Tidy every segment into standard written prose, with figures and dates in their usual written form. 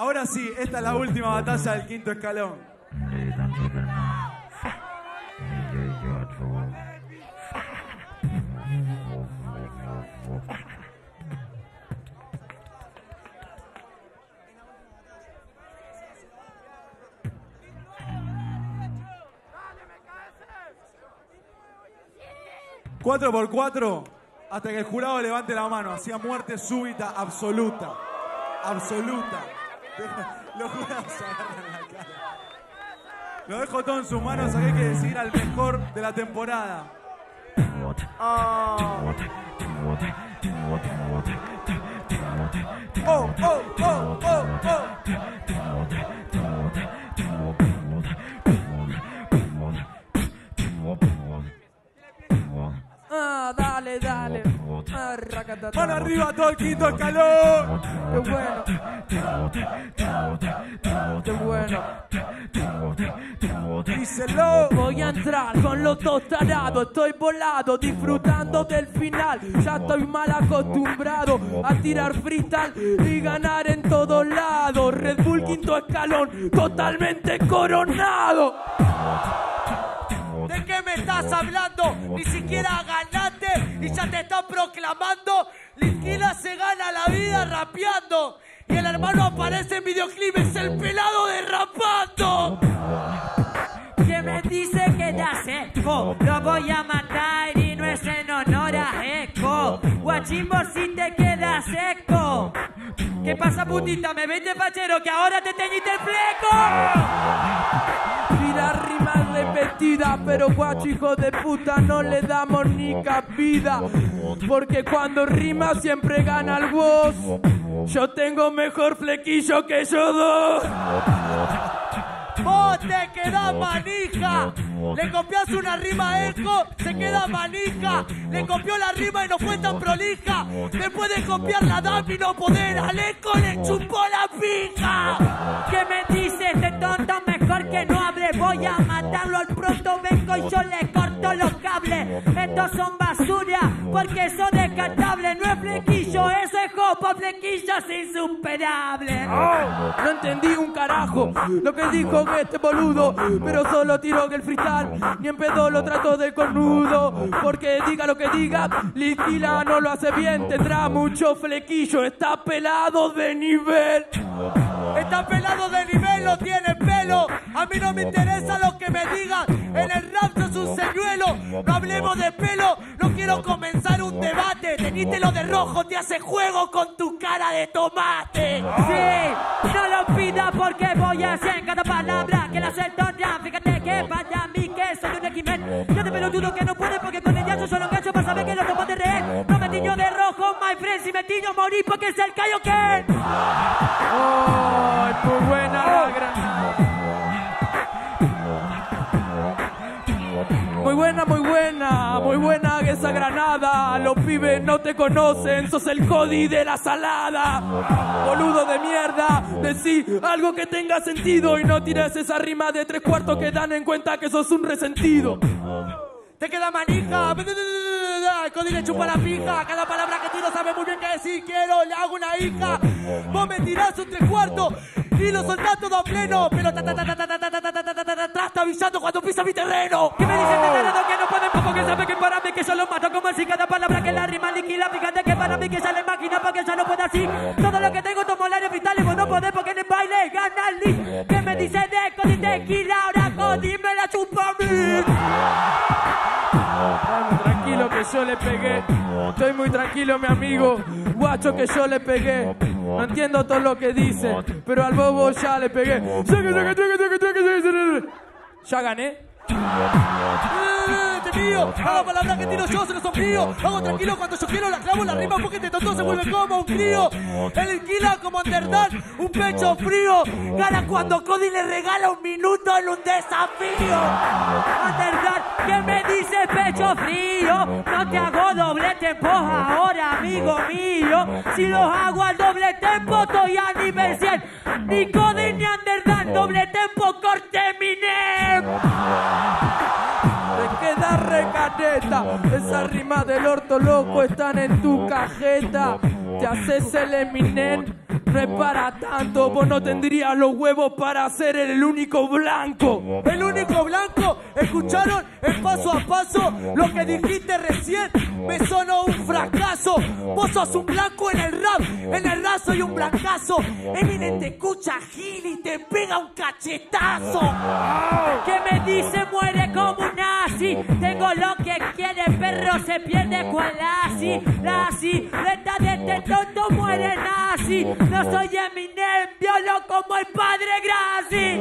Ahora sí, esta es la última batalla del quinto escalón. ¿4 por 4? Hasta que el jurado levante la mano. Hacía muerte súbita absoluta. Absoluta. Los jurados se agarran la cara. Lo dejo todo en sus manos. Aquí hay que decidir al mejor de la temporada. Dale, dale. Mano arriba todo el quinto escalón. Qué bueno. Qué bueno. Díselo. Voy a entrar con los dos tarados. Estoy volado, disfrutando del final. Ya estoy mal acostumbrado a tirar freestyle y ganar en todos lados. Red Bull quinto escalón, totalmente coronado. ¿De qué me estás hablando? Ni siquiera ganaste y ya te están proclamando. Liquila se gana la vida rapeando. Y el hermano aparece en videoclip, es el pelado derrapando. Que me dice que ya seco, lo voy a matar y no es en honor a Eco. Guachimbo si te quedas seco. ¿Qué pasa, putita? Me vende fachero que ahora te teñiste el fleco. Tira rimas repetidas, pero guacho hijo de puta no le damos ni cabida. Porque cuando rima siempre gana el voz. Yo tengo mejor flequillo que yo dos. Vos te quedás manija. Le copias una rima a Eco, se queda manija. Le copió la rima y no fue tan prolija. Después de copiar la Dami no poder, al Eco le chupó la pija. ¿Qué me dice este tonto? Mejor que no hable. Voy a matarlo al pronto. Vengo y yo le corto los cables. Estos son basura porque son descartables. No es flequillo, eso es copa. Flequillo es insuperable. No entendí un carajo lo que dijo este boludo, pero solo tiro que el freestyle ni en pedo lo trato de cornudo. Porque diga lo que diga, Liquila no lo hace bien. Tendrá mucho flequillo, está pelado de nivel. Está pelado de nivel, no tiene pelo. A mí no me interesa lo que me digan. En el rap sos un señuelo. No hablemos de pelo, no quiero comenzar un debate. Teniste lo de rojo, te hace juego con tu cara de tomate. Sí, no lo pida porque voy a hacer cada palabra que la suelto ya. Fíjate que para mí que soy un X-Men. Yo te pelotudo que no puede porque con el yacho solo engancho para saber que lo tomo de rehén. No me tiño de rojo, my friend. Si me tiño morí porque es el callo que... ¡Oh! Muy buena la granada. Muy buena, muy buena, muy buena esa granada. Los pibes no te conocen, sos el Cody de la salada. Boludo de mierda, decí algo que tenga sentido y no tires esa rima de 3/4 que dan en cuenta que sos un resentido. Te queda manija. Cody le chupa la pija. Cada palabra que tiro sabe muy bien qué decir. Quiero, le hago una hija. Vos me tirás un 3/4 y lo soltás todo a pleno. Pero está avisando cuando pisa mi terreno. ¿Qué me dicen de terreno que no pueden poco? Que sabe que para mí que yo lo mato como si cada palabra que la rima liquila. Fíjate que para mí que sale máquina porque ya no puedo así. Todo lo que tengo tomo el área vital y vos no podés porque en el baile gana el lead. ¿Qué me dicen de Cody tequila? Ahora Cody me la chupa a mí. Tranquilo que yo le pegué. Estoy muy tranquilo, mi amigo. Guacho que yo le pegué. No entiendo todo lo que dice, pero al bobo ya le pegué. Ya gané. Te mío, hago palabras que tiro yo, se los sonrío. Hago tranquilo cuando yo quiero, la clavo, la rima porque este tonto se vuelve como un crío. Él alquila como Underdog, un pecho frío. Gana cuando Cody le regala un minuto en un desafío. Underdog, ¿qué me dice pecho frío? No te hago doble tempo ahora, amigo mío. Si los hago al doble tempo, estoy a nivel 100. Ni Cody ni Underdog, doble tempo, corte Eminem. Te queda recaneta. Esas rimas del orto loco están en tu cajeta. Te haces el Eminem no es para tanto. Vos no tendrías los huevos para ser el único blanco. El único blanco. ¿Escucharon el paso a paso? Lo que dijiste recién me sonó un fracaso. Vos sos un blanco en el rap. En el rap soy un blancazo. Eminem te escucha Gil y te pega un cachetazo. Que me dice muere como un nazi. Tengo lo que quiere, perro se pierde cual así. Nazi, reta de este tonto muere nazi. No soy Eminem, violo como el padre Graci.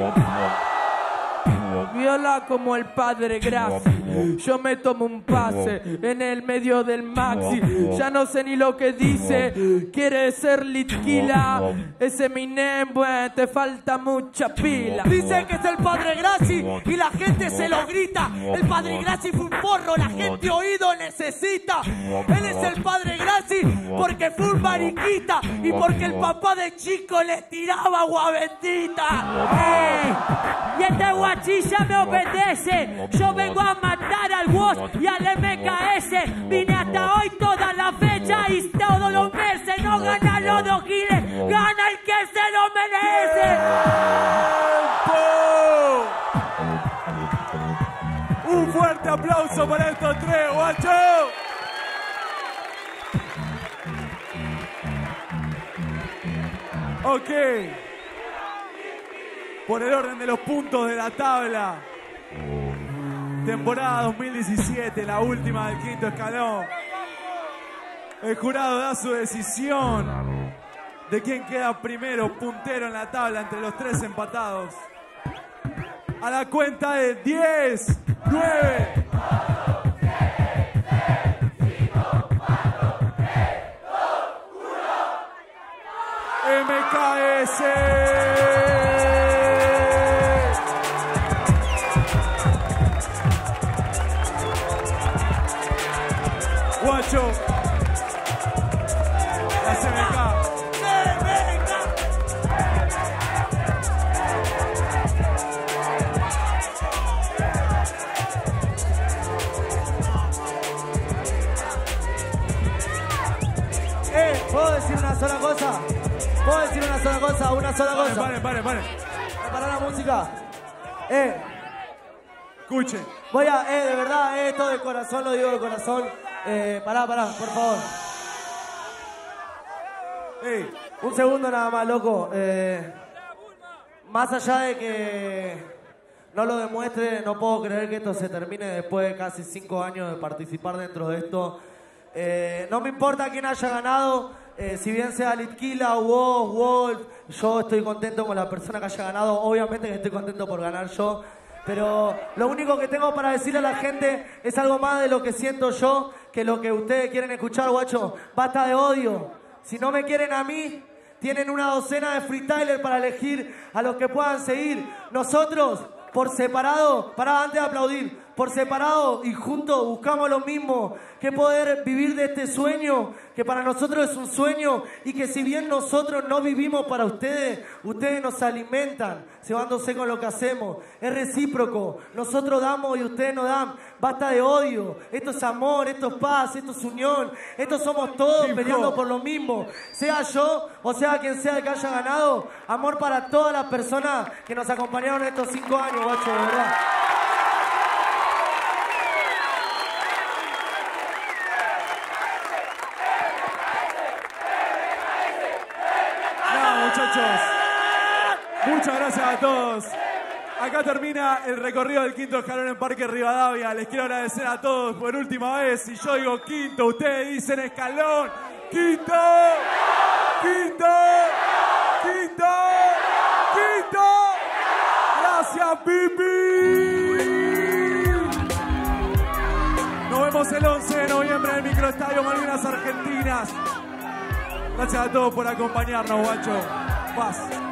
Viola como el padre Graci. Yo me tomo un pase en el medio del maxi. Ya no sé ni lo que dice. Quiere ser Litquila. Ese Eminem, bueno, te falta mucha pila. Dice que es el padre Graci y la gente se lo grita. El padre Graci fue un porro, la gente oído necesita. Él es el padre Graci porque fue un mariquita y porque el papá de chico le tiraba agua bendita. Y este guachilla me obedece. Yo vengo a matar al WOS y al MKS. Vine hasta hoy toda la fecha y todos los meses. No gana los 2 giles, gana el que se lo merece. Un fuerte aplauso para estos 3, guacho. Ok. Por el orden de los puntos de la tabla. Temporada 2017, la última del quinto escalón. El jurado da su decisión de quién queda primero, puntero en la tabla entre los 3 empatados. A la cuenta de 10, 9. MKS. Guacho. La CMK. ¿Puedo decir una sola cosa? ¿Puedo decir una sola cosa? Una sola cosa. Pare. Para la música. Escuchen. Voy a, de verdad, esto de corazón, lo digo de corazón. Pará, por favor. Un segundo nada más, loco. Más allá de que no lo demuestre, no puedo creer que esto se termine después de casi 5 años de participar dentro de esto. No me importa quién haya ganado, si bien sea Litquila, vos, Wolf, yo estoy contento con la persona que haya ganado. Obviamente que estoy contento por ganar yo. Pero lo único que tengo para decirle a la gente es algo más de lo que siento yo que lo que ustedes quieren escuchar, guacho. Basta de odio. Si no me quieren a mí, tienen una docena de freestylers para elegir a los que puedan seguir. Nosotros, por separado, antes de aplaudir, por separado y juntos buscamos lo mismo, que poder vivir de este sueño, que para nosotros es un sueño, y que si bien nosotros no vivimos para ustedes, ustedes nos alimentan, cebándose con lo que hacemos. Es recíproco, nosotros damos y ustedes nos dan. Basta de odio, esto es amor, esto es paz, esto es unión, esto somos todos peleando por lo mismo. Sea yo o sea quien sea el que haya ganado, amor para todas las personas que nos acompañaron estos 5 años, guacho, de verdad. Muchachos, muchas gracias a todos. Acá termina el recorrido del quinto escalón en Parque Rivadavia. Les quiero agradecer a todos por última vez. Si yo digo quinto, ustedes dicen escalón. ¡Quinto! ¡Quinto! ¡Quinto! ¡Quinto! ¡Gracias, Pipi! Nos vemos el 11 de noviembre en el microestadio Malvinas Argentinas. Gracias a todos por acompañarnos, guacho. Paz.